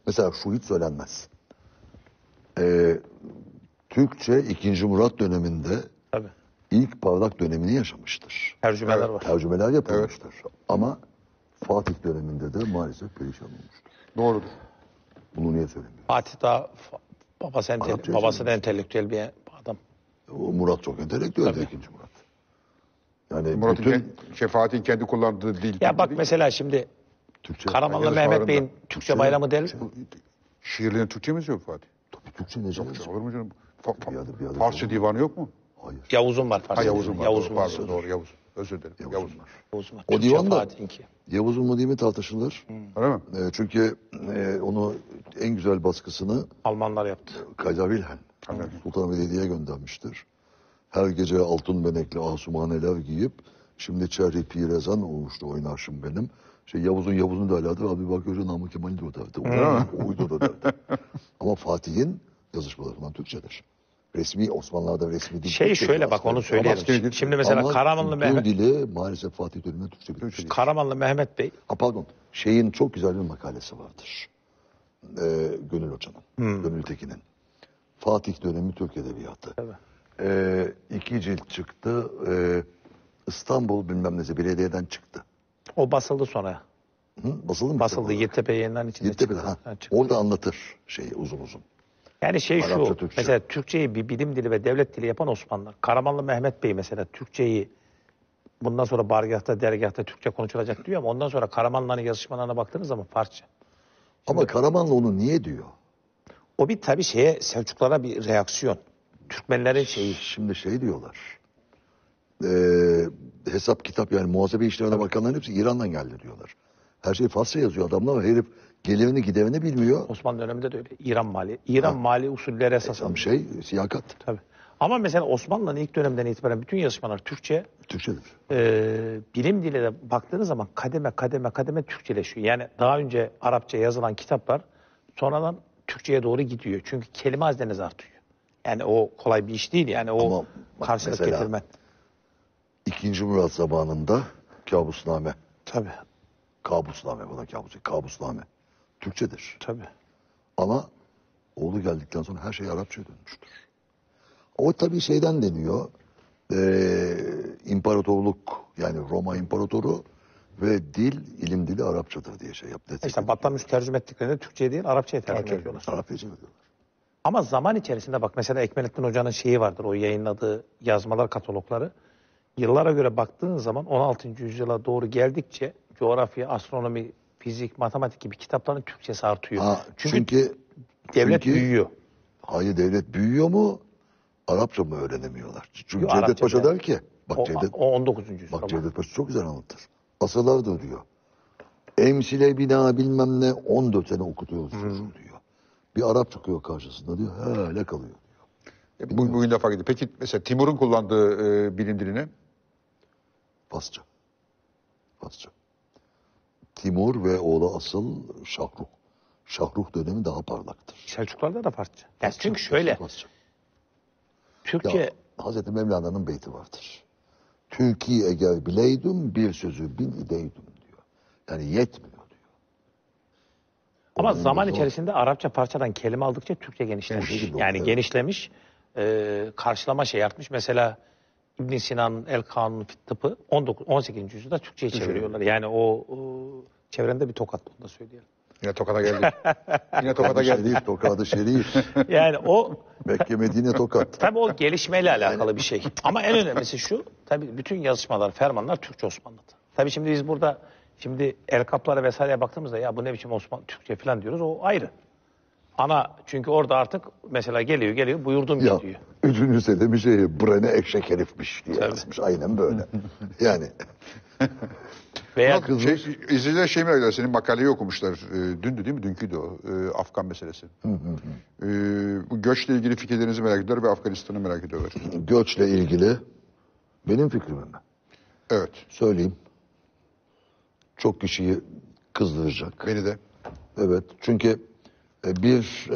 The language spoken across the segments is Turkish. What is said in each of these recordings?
Mesela şu hiç söylenmez. Türkçe 2. Murat döneminde Tabii. ilk parlak dönemini yaşamıştır. Tercümeler var. Tercümeler yapılmıştır. Ama Fatih döneminde de maalesef perişan olmuştur. Doğrudur. Bunu niye söylemiyor? Fatih daha Arapça babası da yaşamış. entelektüel bir adam. O Murat çok entelektüeldi 2. Murat. Yani Murat'ın bütün Fatih'in kendi kullandığı dil. Ya bak mesela şimdi Türkçe, Karamanlı yazışmalarında- Mehmet Bey'in Türkçe bayramı değil mi? Şiirlerin Türkçemiz yok Fatih. tabii Türkçe ne Yok, olur mu canım? Bir adı Farsça yok. divanı yok mu? Hayır. Yavuz'un var. Ha Yavuz'un var. Yavuz'un var. Pardon, doğru Yavuz. Özür dilerim. Yavuz. var. Yavuz'un var. O Türkçe divan da Fatih'inki. Yavuz'un mu değil mi tartışılır. Öyle mi? Çünkü onu en güzel baskısını Almanlar yaptı. Kaiser Wilhelm Sultan Velidiyeye göndermiştir. Her gece altın benekli asumaneler giyip şimdi Çerri Pirezan olmuştu oynaşım benim. Yavuz'un da aladır. Abi bak Hoca Namık Kemal'i de o derdi. Uydu da derdi. Ama Fatih'in yazışmalarından Türkçedir. Resmi Osmanlılar'da resmi dil. Şöyle Türkçedir bak onu aslında. söyleyelim. Şimdi mesela Ama Karamanlı kültür Mehmet dili maalesef Fatih döneminde Türkçe bitmiştir. Karamanlı Mehmet Bey Pardon. Çok güzel bir makalesi vardır. Gönül Hoca'nın. Gönül Tekin'in. Fatih dönemi Türk Edebiyatı. Tabii. 2 cilt çıktı. İstanbul bilmem nesi belediyeden çıktı. o basıldı sonra. Basıldı mı? Basıldı. Yeditepe yayınlarının içinde Yeditepe'de, çıktı. ha. Çıktı. Orada anlatır uzun uzun. Yani Arapça, şu Türkçe. mesela Türkçeyi bir bilim dili ve devlet dili yapan Osmanlılar. Karamanlı Mehmet Bey mesela Türkçeyi bundan sonra bargahta dergahta Türkçe konuşulacak diyor ama ondan sonra Karamanlıların yazışmalarına baktığınız zaman Farsça. Ama Karamanlı onu niye diyor? O bir tabii Selçuklara bir reaksiyon. Türkmenlerin şeyi. Şimdi diyorlar. Hesap kitap yani muhasebe işlerine bakanların hepsi İran'dan geldi diyorlar. Her şey Farsça yazıyor adamlar. Herif gelirini giderini bilmiyor. Osmanlı döneminde de öyle. İran mali. İran mali usulleri esasen. Siyakat. Tabii. Ama mesela Osmanlı'nın ilk dönemden itibaren bütün yazışmalar Türkçe. Türkçedir. Bilim dili de baktığınız zaman kademe Türkçeleşiyor. Yani daha önce Arapça yazılan kitaplar sonradan Türkçe'ye doğru gidiyor. Çünkü kelime hazineniz artıyor. Yani o kolay bir iş değil. Yani o Ama bak karşılık mesela- getirmen. 2. Murat zamanında kabusname. Tabii. Kabusname buna kabusname. Türkçedir. Tabii. Ama oğlu geldikten sonra her şey Arapçaya dönmüştür. O tabii şeyden deniyor. İmparatorluk yani Roma İmparatoru ve ilim dili Arapçadır diye şey yaptı. İşte Batman tercüme ettiklerinde Türkçe'ye değil Arapça'ya tercüme ediyorlar. Arapça çeviriyorlar. Ama zaman içerisinde bak mesela Ekmelettin Hoca'nın şeyi vardır. O yayınladığı yazmalar katalogları. Yıllara göre baktığın zaman 16. yüzyıla doğru geldikçe coğrafya, astronomi, fizik, matematik gibi kitapların Türkçesi artıyor. Çünkü devlet büyüyor. Hayır devlet büyüyor mu? Arapça mı öğrenemiyorlar? Çünkü Yok, Cevdet Arapça Paşa da- der ki bak O 19. yüzyıl. Bak ama. Cevdet Paşa çok güzel anlatır. Asırlardır diyor. Emsile bina bilmem ne 14 sene okutuyoruz çocuğu diyor. Bir Arap çıkıyor karşısında diyor. Öyle kalıyor. Bugün de fark ediyor. Peki mesela Timur'un kullandığı bilim dili ne? Farsça. Timur ve oğlu asıl Şahruh. Şahruh dönemi daha parlaktır. Selçuklarda da Farsça. Yani çünkü şöyle Farsça. Türkçe Ya, Hazreti Mevlana'nın beyti vardır. Türkiye eğer bileydim bir sözü bin ideydim diyor. Yani yetmiyor diyor. ama Onun zaman da zor. içerisinde Arapça parçadan kelime aldıkça Türkçe genişlemiş. Genişledi, Yani evet. genişlemiş, karşılama artmış. Mesela İbn Sina'nın El Kanun Fit Tıpı 18. yüzyılda Türkçe'ye çeviriyorlar. Yani o çevrende bir tokat onu da söyleyelim. Yine Tokat'a geldik. Yine Tokat'a geldik. Şerif, Tokat-ı Şerif. Yani o Mekke, Medine, Tokat. tabii o gelişmeyle alakalı bir şey. Ama en önemlisi şu, tabii bütün yazışmalar, fermanlar Türkçe Osmanlı'da. Tabii şimdi biz burada el-kaplara vesaireye baktığımızda ya bu ne biçim Türkçe falan diyoruz o ayrı. Çünkü orada artık mesela geliyor buyurdum Ya diyor. üçüncüsü de bir şey Brene eşek herifmiş diye yazmış. Aynen böyle. Yani Veya İzleyiciler merak ediyor. Senin makaleyi okumuşlar. Dündü değil mi? Dünküydü o. Afgan meselesi. Bu göçle ilgili fikirlerinizi merak ediyorlar ve Afganistan'ı merak ediyorlar. göçle ilgili benim fikrim mi? Evet. Söyleyeyim. Çok kişiyi kızdıracak. Beni de. Evet. Çünkü bir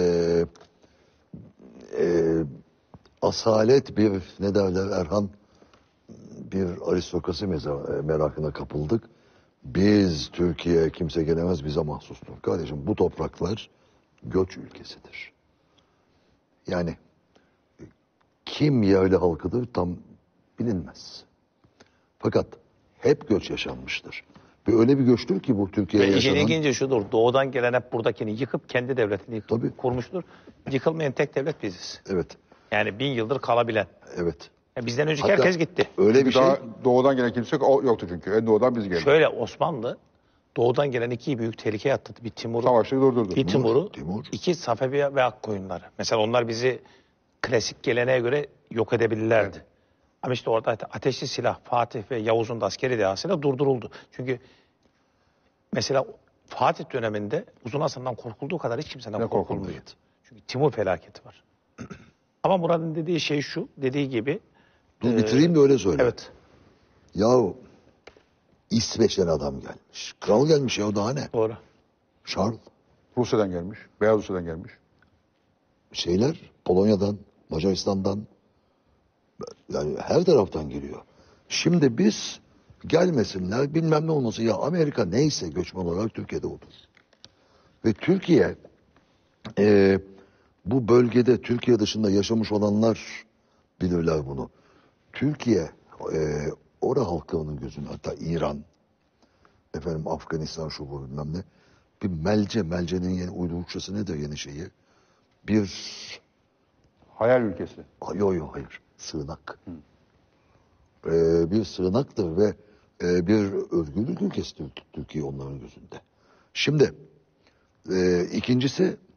asalet bir ne derler Erhan bir aristokrasi merakına kapıldık. Biz Türkiye kimse gelemez bize mahsustur. Kardeşim bu topraklar göç ülkesidir. Yani kim yerli halkıdır tam bilinmez. Fakat hep göç yaşanmıştır. Ve öyle bir göçtür ki bu Türkiye'ye Ve işin yaşanan... ilginci şudur. Doğudan gelen hep buradakini yıkıp kendi devletini yıkıp Tabii. kurmuştur. Yıkılmayan tek devlet biziz. Evet, Yani 1000 yıldır kalabilen. evet. Bizden önceki Hatta herkes gitti. Öyle bir şey... Daha doğudan gelen kimse yoktu çünkü. En doğudan biz geldik. Şöyle Osmanlı doğudan gelen iki büyük tehlikeye atladı. Bir Timur'u, Savaşları durdurdu. Timur. iki Safevi ve Akkoyunları. Mesela onlar bizi klasik geleneğe göre yok edebilirlerdi. Ama işte orada ateşli silah Fatih ve Yavuz'un da askeri dehasıyla durduruldu. Çünkü mesela Fatih döneminde Uzun Hasan'dan korkulduğu kadar hiç kimseden Ne korkulmuyor. korkulmuyor. Çünkü Timur felaketi var. Ama Murat'ın dediği şey şu, dediği gibi. Dur bitireyim de öyle söyle. Evet. Yahu İsveç'ten adam gelmiş. Kral gelmiş ya, o daha ne? Doğru. Charles. Rusya'dan gelmiş. Beyaz Rusya'dan gelmiş. Şeyler Polonya'dan, Macaristan'dan, yani her taraftan geliyor. Şimdi biz gelmesinler bilmem ne olması, ya Amerika neyse göçmen olarak Türkiye'de odur. Ve Türkiye bu bölgede Türkiye dışında yaşamış olanlar bilirler bunu. Türkiye orada halkının gözünde, hatta İran, efendim Afganistan şu bu bilmem ne, bir Melce'nin yeni uydurukçası nedir yeni şeyi? Bir Hayal ülkesi. hayır sığınak. Bir sığınaktır ve bir özgürlük ülkesi Türkiye onların gözünde. Şimdi ikincisi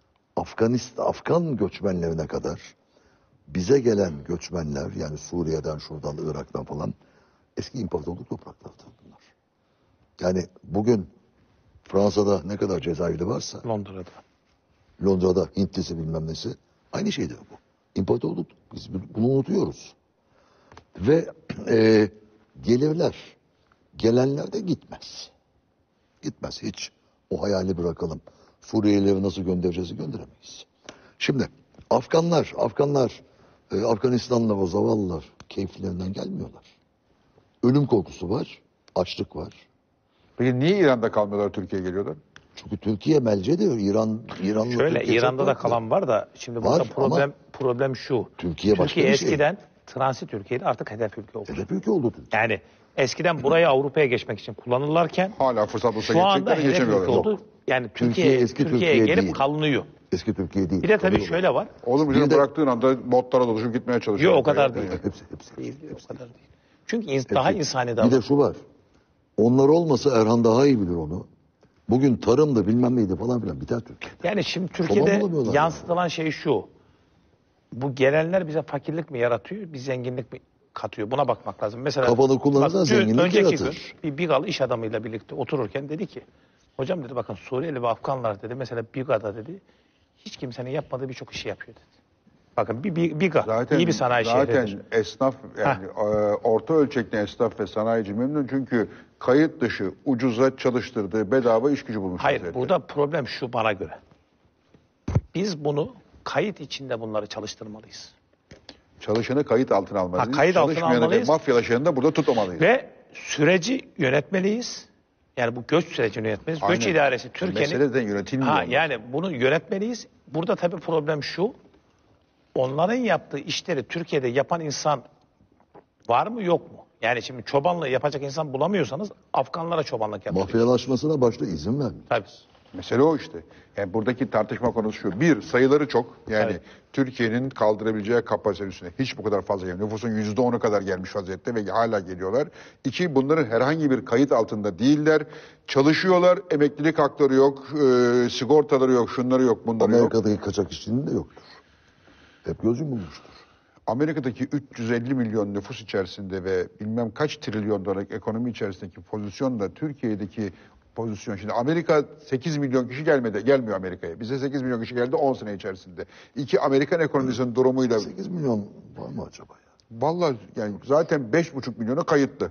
Afgan göçmenlerine kadar bize gelen göçmenler, yani Suriye'den, şuradan, Irak'tan falan eski imparatorluk topraklarıdır bunlar. Yani bugün Fransa'da ne kadar Cezayirli varsa Londra'da. Londra'da Hintlisi bilmem nesi aynı şeydir bu. İmparatorluk. Biz bunu unutuyoruz. Ve gelirler. Gelenler de gitmez. Gitmez hiç. O hayali bırakalım. Suriyelileri nasıl göndereceğiz gönderemeyiz. Şimdi Afganlar, Afganistan'la o zavallılar keyiflerinden gelmiyorlar. Ölüm korkusu var, açlık var. Peki niye İran'da kalmıyorlar, Türkiye'ye geliyorlar? Çünkü Türkiye melcedir. İran'la Şöyle Türkiye İran'da çok da farklı. kalan var da şimdi Var burada ama problem şu. Türkiye başka bir şey. eskiden transit ülkeydi, artık hedef ülke oldu. hedef ülke oldu Türkiye. Yani eskiden burayı Avrupa'ya geçmek için kullanırlarken Hala fırsat olsa şu anda geçecekler, hedef ülke geçemiyorlar. oldu. Yani Türkiye eski Türkiye'ye Türkiye gelip değil. kalınıyor. Eski Türkiye değil. Bir de tabii Kalıyor. şöyle var. Oğlum Bir canım de- bıraktığın anda botlara doluşup gitmeye çalışıyor. Yok o kadar değil. Hepsi. Değil, o kadar değil. Çünkü daha insani Bir davranıyor. de şu var. Onlar olmasa Erhan daha iyi bilir onu. Bugün tarımdı bilmem neydi falan filan biter Türkiye. Yani şimdi Çoban Türkiye'de bulamıyorlar yansıtılan şey şu. Bu gelenler bize fakirlik mi yaratıyor, bir zenginlik mi katıyor? Buna bakmak lazım. Mesela Kafanı kullanırsan bak, zenginlik önceki yaratır. gün bir Bigal iş adamıyla birlikte otururken dedi ki, hocam dedi bakın Suriyeli ve Afganlar dedi mesela Biga'da dedi hiç kimsenin yapmadığı birçok işi yapıyor dedi. Bakın Biga iyi bir sanayi zaten şehridir. esnaf, yani orta ölçekli esnaf ve sanayici memnun, çünkü kayıt dışı ucuza çalıştırdığı bedava iş gücü bulmuş. Hayır vaziyette. burada problem şu bana göre. Biz bunu kayıt içinde bunları çalıştırmalıyız. Çalışanı kayıt altına almalıyız. Kayıt altına Çalışmayanı almalıyız. ve mafyalaşanı da burada tutmamalıyız. Ve süreci yönetmeliyiz. Yani bu göç sürecini yönetmeliyiz. Göç Aynen. idaresi Türkiye'nin... Mesele de yönetilmiyor. onlar. Yani bunu yönetmeliyiz. Burada tabii problem şu. Onların yaptığı işleri Türkiye'de yapan insan var mı yok mu? Yani şimdi çobanlığı yapacak insan bulamıyorsanız Afganlara çobanlık yapın. Mafyalaşmasına başta izin vermiyor. Tabii. Mesele o işte. Yani buradaki tartışma konusu şu. Bir, sayıları çok. Yani Evet. Türkiye'nin kaldırabileceği kapasitenin üstüne hiç bu kadar fazla gelmiyor. Nüfusun %10'u kadar gelmiş vaziyette ve hala geliyorlar. İki, bunların herhangi bir kayıt altında değiller. Çalışıyorlar, emeklilik hakları yok, sigortaları yok, şunları yok, bunları yok. Amerika'daki kaçak işçinin de yoktur. Hep göz yumulmuştur. Amerika'daki 350 milyon nüfus içerisinde ve bilmem kaç trilyon dolarlık ekonomi içerisindeki pozisyonla Türkiye'deki pozisyon. Şimdi Amerika 8 milyon kişi gelmiyor Amerika'ya. Bize 8 milyon kişi geldi 10 sene içerisinde. İki, Amerikan ekonomisinin durumuyla 8 milyon var mı acaba ya? vallahi yani zaten 5,5 milyona kayıtlı.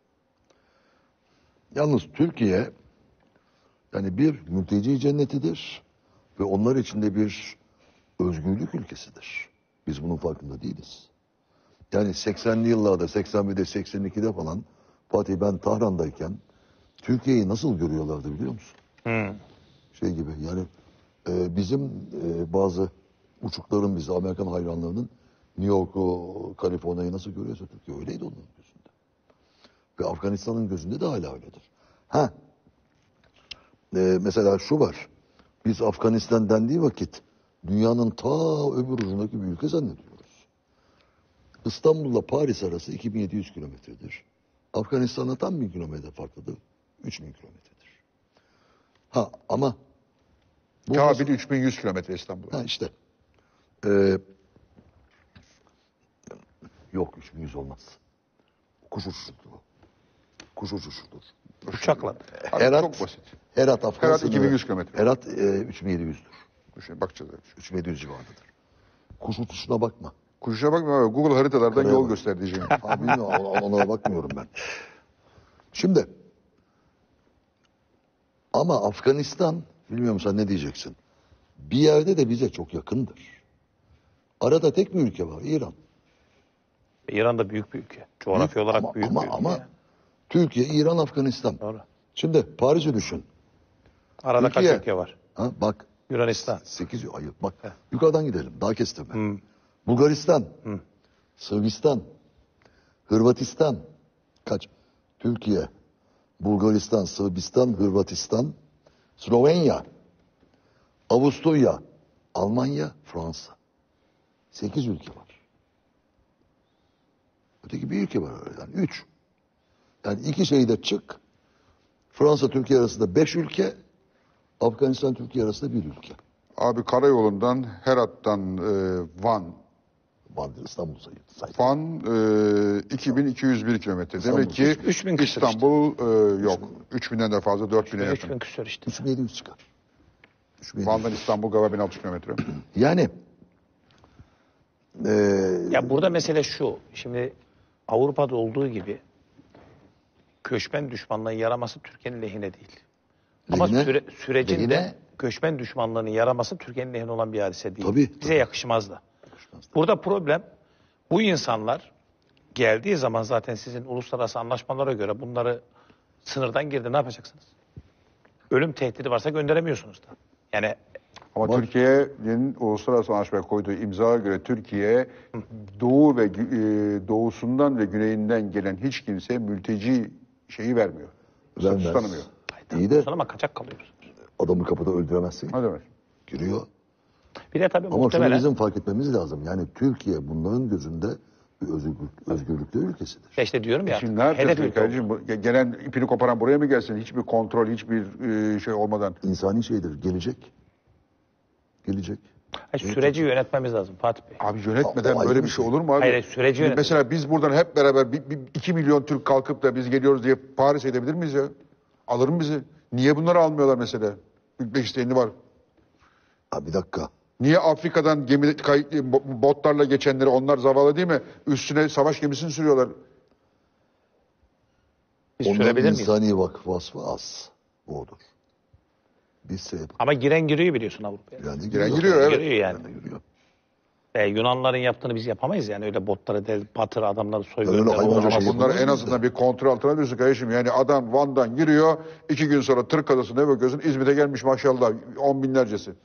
Yalnız Türkiye yani bir mülteci cennetidir ve onlar içinde bir özgürlük ülkesidir. Biz bunun farkında değiliz. Yani 80'li yıllarda, 81'de, 82'de falan Fatih ben Tahran'dayken Türkiye'yi nasıl görüyorlardı biliyor musun? Şey gibi yani bizim bazı uçukların bizi Amerikan hayranlarının New York'u, Kaliforniya'yı nasıl görüyorsa Türkiye öyleydi onların gözünde. Ve Afganistan'ın gözünde de hala öyledir. Ha, mesela şu var. Biz Afganistan dendiği vakit dünyanın ta öbür ucundaki bir ülke zannediyoruz. İstanbul'la Paris arası 2700 kilometredir. Afganistan'la tam 1000 kilometre farklıdır. 3000 kilometredir. Ha ama bu Kabil 3100 kilometre İstanbul'a. ha işte yok 3100 olmaz. Kuş uçuşudur o. Kuş uçuşudur. Uçakla. Abi Herat- çok basit. Herat Afganistan'da. 2100 kilometre. Herat 3700'dür. Şimdi bakacağız. 3700 civarındadır. Kuş uçuşuna bakma. Kuşa bakma abi. Google haritalardan Karaya yol bak. göster diyeceğim. Abi bilmiyorum, ona bakmıyorum ben. Şimdi ama Afganistan, bilmiyorum sen ne diyeceksin. Bir yerde de bize çok yakındır. Arada tek bir ülke var, İran. İran da büyük bir ülke. Coğrafya olarak ama, büyük ama, bir ülke. ama Türkiye, İran, Afganistan. Doğru. Şimdi Paris'i düşün. Arada Türkiye. kaç ülke var? Ha, bak Yunanistan. 8 hayır bak yukarıdan gidelim daha kestirme. Bulgaristan, Sırbistan, Hırvatistan kaç? Türkiye, Bulgaristan, Sırbistan, Hırvatistan, Slovenya, Avusturya, Almanya, Fransa. 8 ülke var. Öteki bir ülke var öyle. 3. Yani iki şeyde çık. Fransa Türkiye arasında 5 ülke, Afganistan Türkiye arasında bir ülke. Abi karayolundan Herat'tan Van. Bandır İstanbul sayılır. Van 2201 kilometre. Demek ki 3000 küsur İstanbul yok. 3000'den de fazla 4000'e yakın. 3000 küsur işte. 3700 çıkar. 3700. Van'dan İstanbul galiba 1600 kilometre. Yani Ya burada mesele şu. Şimdi Avrupa'da olduğu gibi göçmen düşmanlığının yaraması Türkiye'nin lehine değil. Ama Lehine- sürecinde lehine- göçmen düşmanlığının yaraması Türkiye'nin lehine olan bir hadise değil. Tabii, Bize tabii. yakışmaz da. Burada problem bu insanlar geldiği zaman zaten sizin uluslararası anlaşmalara göre bunları sınırdan girdi ne yapacaksınız? Ölüm tehdidi varsa gönderemiyorsunuz da. Yani Ama Bak- Türkiye'nin uluslararası anlaşmaya koyduğu imzaya göre Türkiye doğu ve doğusundan ve güneyinden gelen hiç kimseye mülteci şeyi vermiyor. Statüs vermez. tanımıyor. İyi de ama kaçak kalıyoruz. adamı kapıda öldüremezsin. Ne demek? Giriyor. Bir de tabii Ama şunu muhtemelen bizim fark etmemiz lazım. Yani Türkiye bunların gözünde bir özgürlükler ülkesidir. işte diyorum ya Şimdi ne yapacağız hedef ülke kardeşim? Gelen ipini koparan buraya mı gelsin? Hiçbir kontrol, hiçbir şey olmadan. İnsani şeydir. Gelecek. Gelecek. Hayır, süreci yönetmemiz lazım Fatih Bey. Abi yönetmeden O ayrı böyle bir bir şey şey. olur mu abi? Hayır, süreci Şimdi yönet- mesela biz buradan hep beraber 2 milyon Türk kalkıp da biz geliyoruz diye Paris edebilir miyiz ya? Alır mı bizi? Niye bunları almıyorlar mesela? Hükmek isteğini var. Ha, bir dakika. Niye Afrika'dan botlarla geçenleri onlar zavallı değil mi? Üstüne savaş gemisini sürüyorlar. Biz Onların sürebilir miyiz? insani vasfı az. Bu odur. Biz şey yapalım. Ama giren giriyor biliyorsun Avrupa'ya. Yani Giren giriyor, evet. Giriyor yani. Giriyor. Yunanların yaptığını biz yapamayız yani öyle botlara batır adamları Öyle soygunlar. hayvanca uğraşamaz. şey Bunlar en yapamaz azından bir kontrol altına alıyorsun kardeşim. Yani adam Van'dan giriyor, 2 gün sonra Tırk Adası'na bakıyorsun İzmir'e gelmiş maşallah 10 binlercesi.